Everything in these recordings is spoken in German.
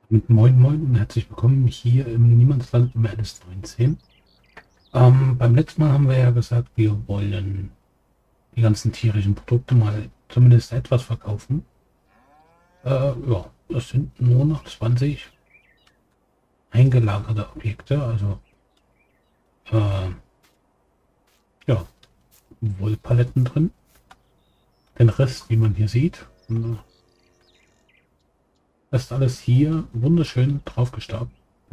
Mit Moin Moin und herzlich willkommen hier im Niemandsland im LS19. Beim letzten Mal haben wir ja gesagt, wir wollen die ganzen tierischen Produkte mal zumindest etwas verkaufen. Ja, das sind nur noch 20 eingelagerte Objekte, also äh, ja, Wollpaletten drin. Den Rest, wie man hier sieht, ist alles hier wunderschön drauf gestapelt.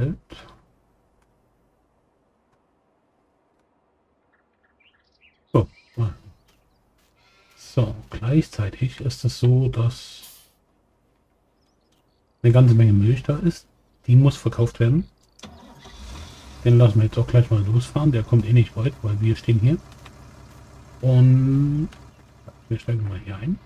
So, so, gleichzeitig ist es so, dass eine ganze Menge Milch da ist. Die muss verkauft werden. Den lassen wir jetzt auch gleich mal losfahren. Der kommt eh nicht weit, weil wir stehen hier. Und wir steigen mal hier ein.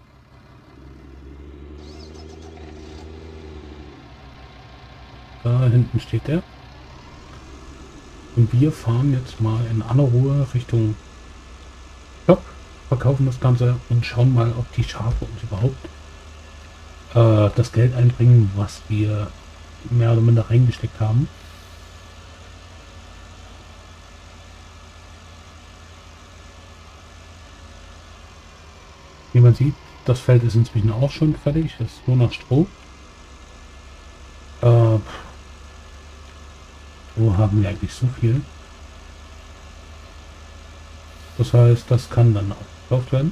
Da hinten steht der. Und wir fahren jetzt mal in aller Ruhe Richtung Shop, verkaufen das Ganze und schauen mal, ob die Schafe uns überhaupt das Geld einbringen, was wir mehr oder minder reingesteckt haben. Wie man sieht, das Feld ist inzwischen auch schon fertig. Es ist nur noch Stroh. Wo haben wir eigentlich so viel? Das heißt, das kann dann auch gekauft werden.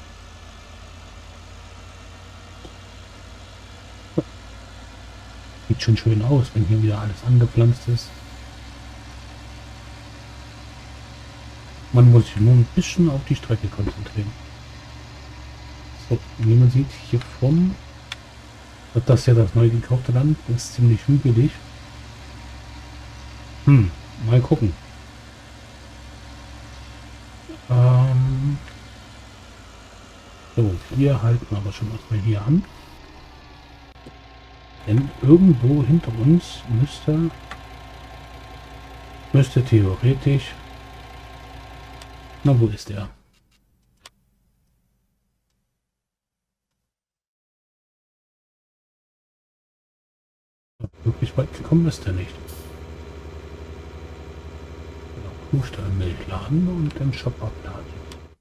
Sieht schon schön aus, wenn hier wieder alles angepflanzt ist. Man muss sich nur ein bisschen auf die Strecke konzentrieren. So, wie man sieht, hier vorne wird das ja das neu gekaufte Land. Das ist ziemlich hügelig. Mal gucken. So, wir halten aber schon erstmal hier an. Denn irgendwo hinter uns müsste theoretisch... Na, wo ist er? Wirklich weit gekommen ist er nicht. Kuhstall Milch laden und den Shop abladen.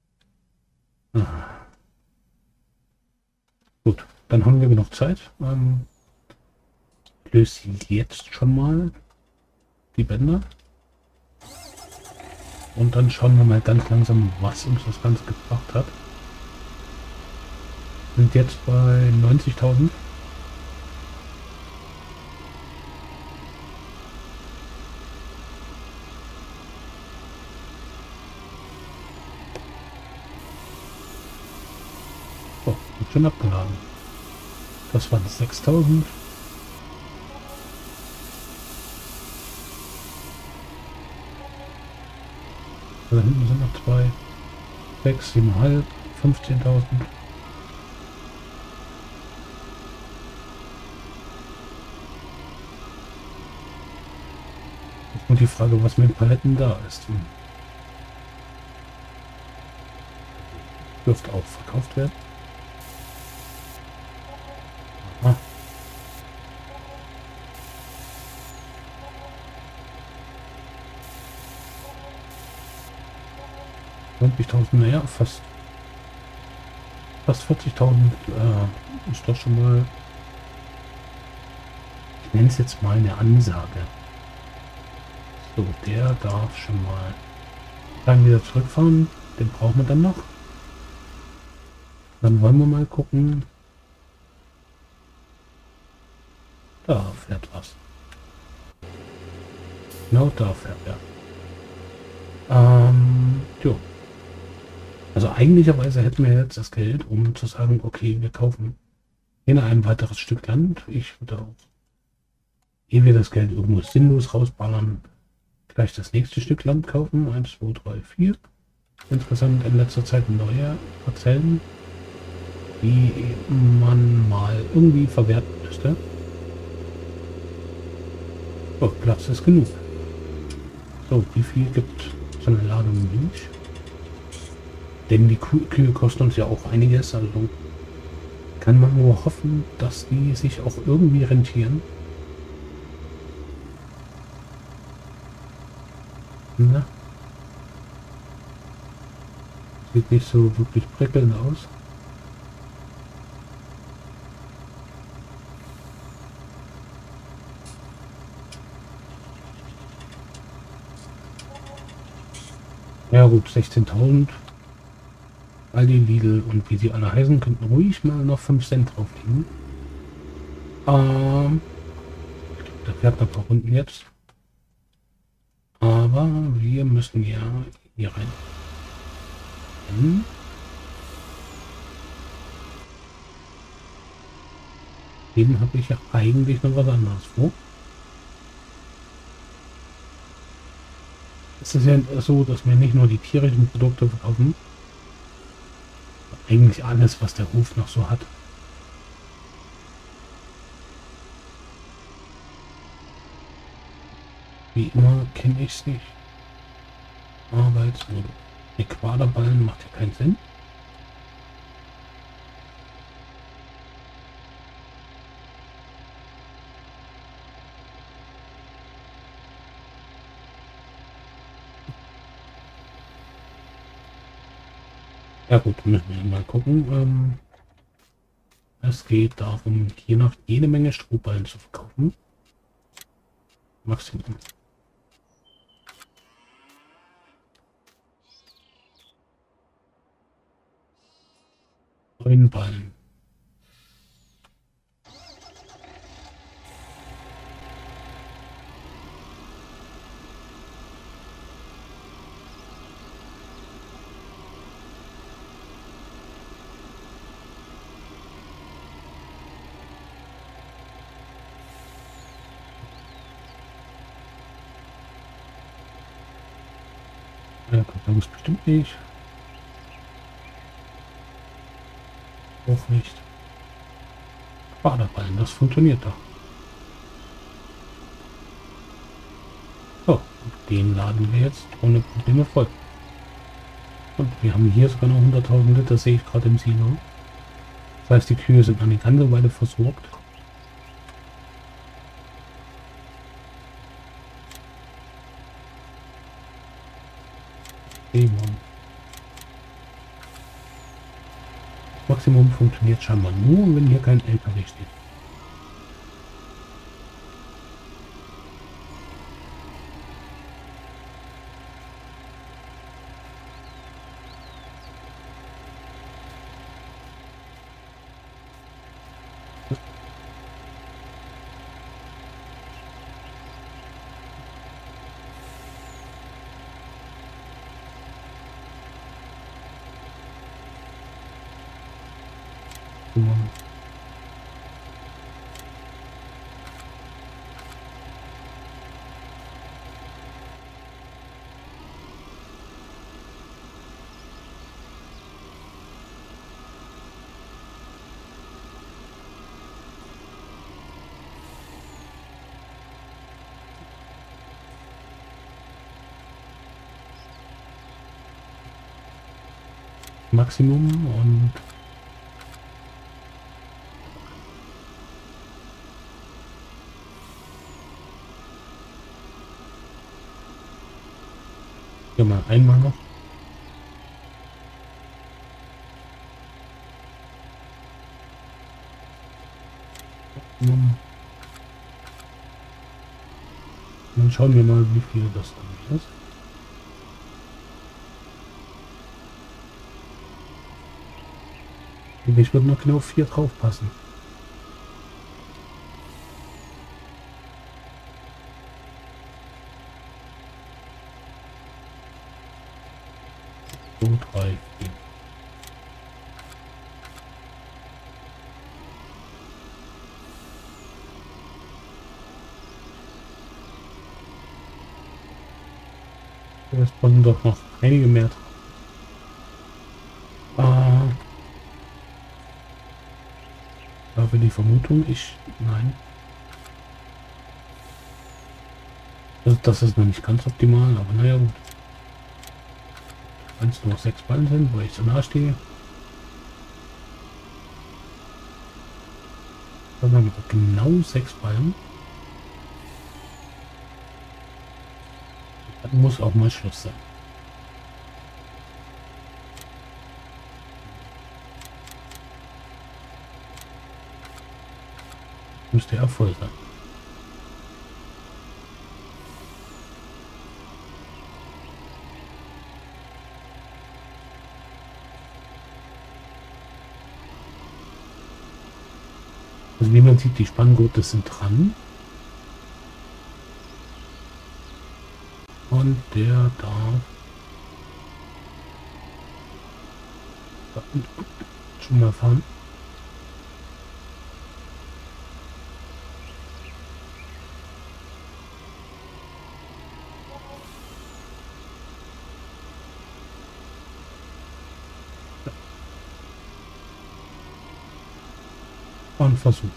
Gut, dann haben wir genug Zeit. Löse jetzt schon mal die Bänder. Und dann schauen wir mal ganz langsam, was uns das Ganze gebracht hat. Sind jetzt bei 90.000. Oh, wird schon abgeladen. Das waren 6.000. Da hinten sind noch 2, 6, 7,5, 15.000. Jetzt nur die Frage, was mit den Paletten da ist. Dürfte auch verkauft werden. Aha. 20.000, naja, fast 40.000 ist doch schon mal, ich nenne es jetzt mal eine Ansage. So, der darf schon mal dann wieder zurückfahren. Den brauchen wir dann noch. Dann wollen wir mal gucken. Da fährt was. Genau, da fährt er. Jo. Also eigentlicherweise hätten wir jetzt das Geld, um zu sagen, okay, wir kaufen hier ein weiteres Stück Land. Ich würde auch, ehe wir das Geld irgendwo sinnlos rausballern, gleich das nächste Stück Land kaufen. 1, 2, 3, 4. Insgesamt in letzter Zeit neue Parzellen, die man mal irgendwie verwerten müsste. So, Platz ist genug. So, wie viel gibt so eine Ladung Milch? Denn die Kühe kosten uns ja auch einiges, also kann man nur hoffen, dass die sich auch irgendwie rentieren. Na, sieht nicht so wirklich prickelnd aus. Ja gut, 16.000. Aldi, Lidl und wie sie alle heißen, könnten ruhig mal noch 5 Cent drauflegen. Da fährt noch ein paar Runden jetzt. Aber wir müssen ja hier rein. Eben habe ich ja eigentlich noch was anderes vor. Es ist ja so, dass wir nicht nur die tierischen Produkte verkaufen, eigentlich alles, was der Hof noch so hat. Wie immer kenne ich es nicht. Arbeits- oder Quaderballen macht ja keinen Sinn. Ja gut, müssen wir mal gucken. Es geht darum, hier noch jede Menge Strohballen zu verkaufen. Maximum. 9 Ballen. Ja, kommt muss bestimmt nicht. Auch nicht. Quaderballen, das funktioniert doch. So, und den laden wir jetzt ohne Probleme voll. Und wir haben hier sogar noch 100.000 Liter, sehe ich gerade im Silo. Das heißt, die Kühe sind eine ganze Weile versorgt. Maximum funktioniert scheinbar nur, wenn hier kein LKW steht. Maximum und hier mal einmal noch. Dann schauen wir mal, wie viel das dann ist. Ich würde noch genau 4 drauf passen. So, 3, 4. Es kommen doch noch einige mehr drauf. Da habe die Vermutung, nein. Das ist noch nicht ganz optimal, aber naja gut. Wenn es nur 6 Ballen sind, wo ich so nah stehe. Dann haben wir genau 6 Ballen. Dann muss auch mal Schluss sein. Müsste ja voll sein. Also wie man sieht, die Spanngurte sind dran. Und der darf schon mal fahren. Und versuchen.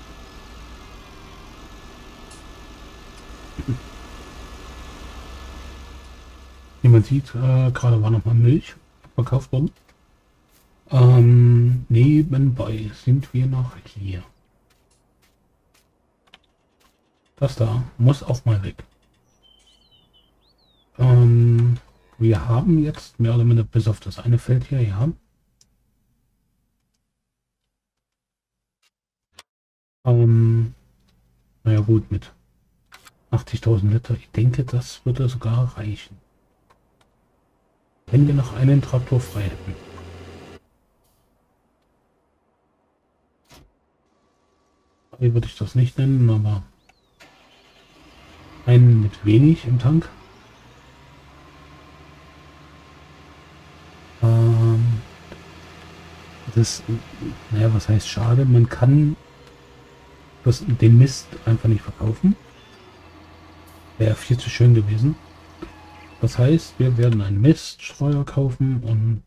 Wie man sieht, gerade war noch mal Milch verkauft worden. Nebenbei sind wir noch hier. Das da muss auch mal weg. Wir haben jetzt mehr oder minder bis auf das eine Feld hier, ja. Naja gut, mit 80.000 Liter. Ich denke, das würde sogar reichen. Wenn wir noch einen Traktor frei hätten. Hier würde ich das nicht nennen, aber einen mit wenig im Tank. Das, naja, was heißt schade? Man kann den Mist einfach nicht verkaufen. Wäre viel zu schön gewesen. Das heißt, wir werden einen Miststreuer kaufen und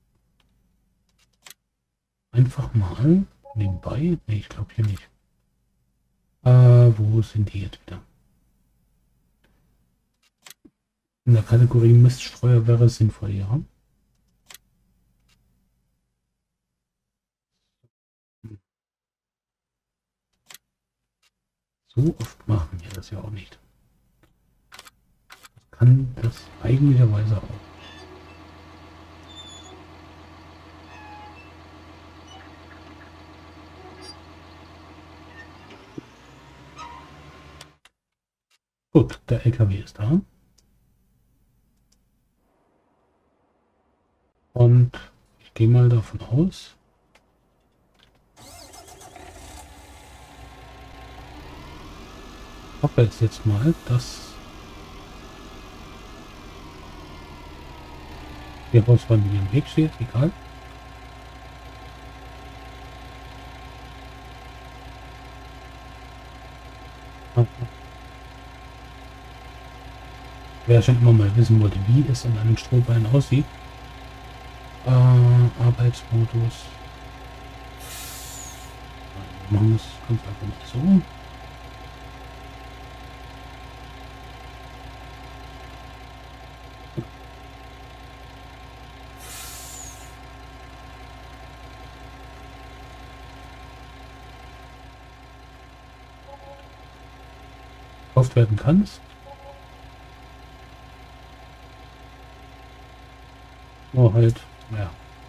einfach mal nebenbei. Ne, ich glaube hier nicht. Wo sind die jetzt wieder? In der Kategorie Miststreuer wäre es sinnvoll, ja. So oft machen wir das ja auch nicht. Das kann das eigentlicherweise auch. Gut, der LKW ist da. Und ich gehe mal davon aus, hoffe es jetzt mal, dass die Hauswand mir im Weg steht, egal. Wer schon immer mal wissen wollte, wie es an einem Strohballen aussieht. Arbeitsmodus. Wir machen es ganz einfach mal so. Gekauft werden kann es. Nur halt, ja.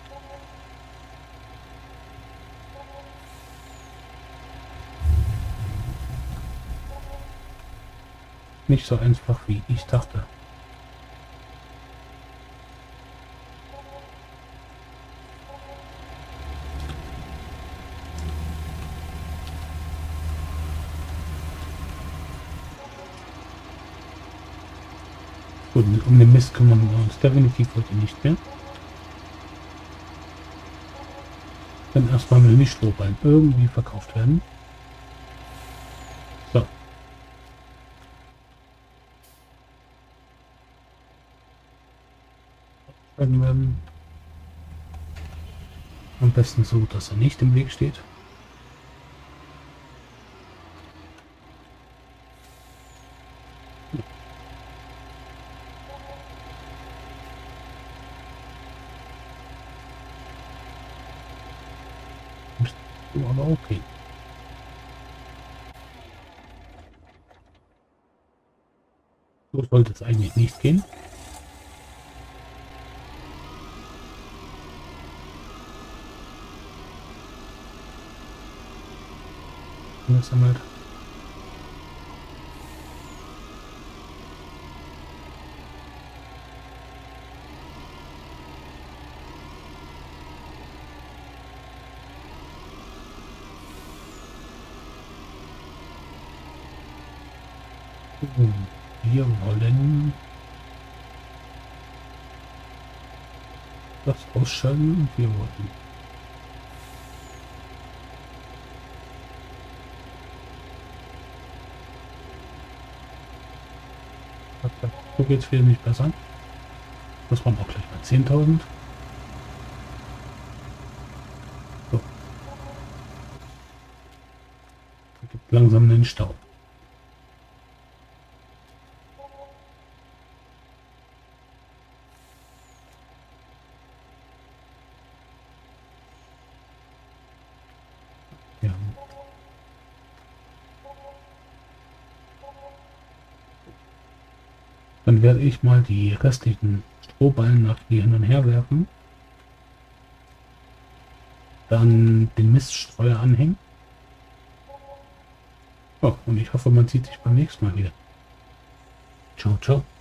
Nicht so einfach, wie ich dachte. Gut, um den Mist kümmern wir uns definitiv heute nicht mehr. Dann erstmal müssen die Strohballen irgendwie verkauft werden. So. Werden am besten so, dass er nicht im Weg steht. Aber okay. So sollte es eigentlich nicht gehen. Gesammelt. Wir wollen das ausschalten. Wir wollen so geht es viel nicht besser. Das waren auch gleich mal 10.000. So. Da gibt langsam den Stau. Ja. Dann werde ich mal die restlichen Strohballen nach hier hin und her werfen. Dann den Miststreuer anhängen. Oh, und ich hoffe, man sieht sich beim nächsten Mal wieder. Ciao, ciao.